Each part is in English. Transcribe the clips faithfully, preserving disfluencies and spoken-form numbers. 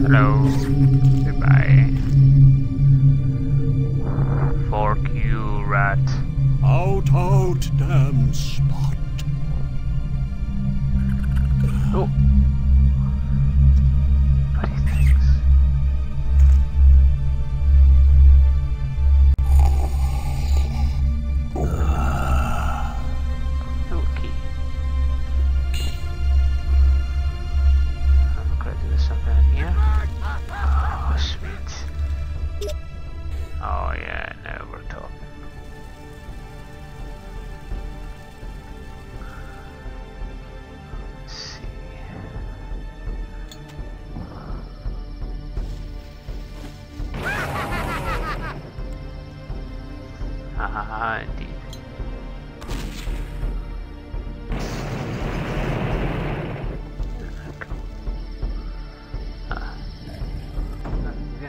Hello. Goodbye. Fork you, rat. Out, out, damn spot. Oh. Bloody things. Oh, key. I'm gonna do something in here. Oh, sweet. Oh, yeah, now we're talking. Let's see. Ah, indeed. Ah. Yeah.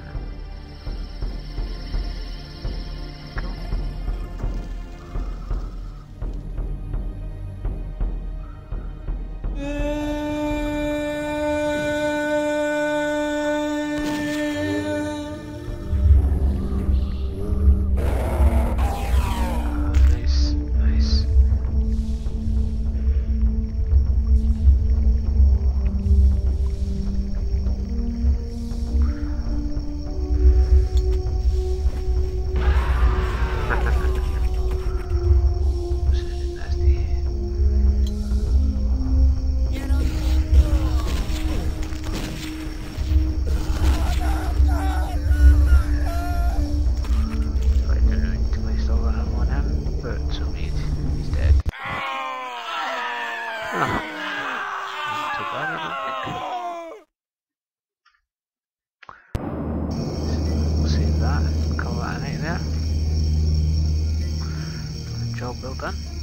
Nice, nice. This is nasty. I didn't need to waste all the ammo on him, but so be it. He's dead. Oh. Not too bad, I don't think. We'll save that. Call that a night there. Job well done.